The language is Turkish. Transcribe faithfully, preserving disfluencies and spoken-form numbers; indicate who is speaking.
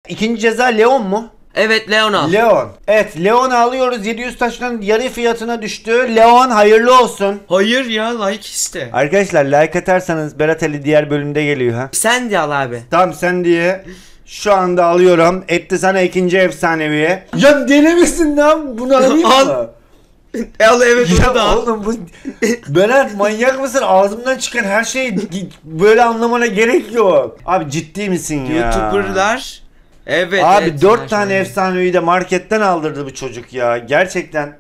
Speaker 1: İkinci ceza Leon mu?
Speaker 2: Evet, Leon al.
Speaker 1: Leon. Evet, Leon'u alıyoruz. yedi yüz taştan yarı fiyatına düştü. Leon hayırlı olsun.
Speaker 2: Hayır ya, like iste.
Speaker 1: Arkadaşlar like atarsanız Berat Ali diğer bölümde geliyor ha.
Speaker 2: Sen de al abi.
Speaker 1: Tamam sen diye. Şu anda alıyorum. Etti sana ikinci efsaneviye. Ya deli misin lan? Bunu alayım
Speaker 2: Al.
Speaker 1: mı?
Speaker 2: Al, evet, onu da
Speaker 1: Ya
Speaker 2: al.
Speaker 1: oğlum bu Berat manyak mısın? Ağzımdan çıkan her şeyi böyle anlamana gerek yok. Abi ciddi misin ya?
Speaker 2: YouTuber'lar. Evet.
Speaker 1: Abi
Speaker 2: evet,
Speaker 1: dört
Speaker 2: her
Speaker 1: tane
Speaker 2: şey.
Speaker 1: efsanevi de marketten aldırdı bu çocuk ya. Gerçekten